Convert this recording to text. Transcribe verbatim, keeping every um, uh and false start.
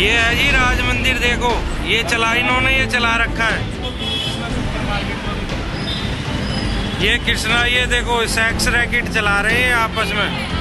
ये है जी राज मंदिर। देखो ये चला इन्होंने, ये चला रखा है ये कृष्णा। ये देखो सेक्स रैकेट चला रहे हैं आपस में।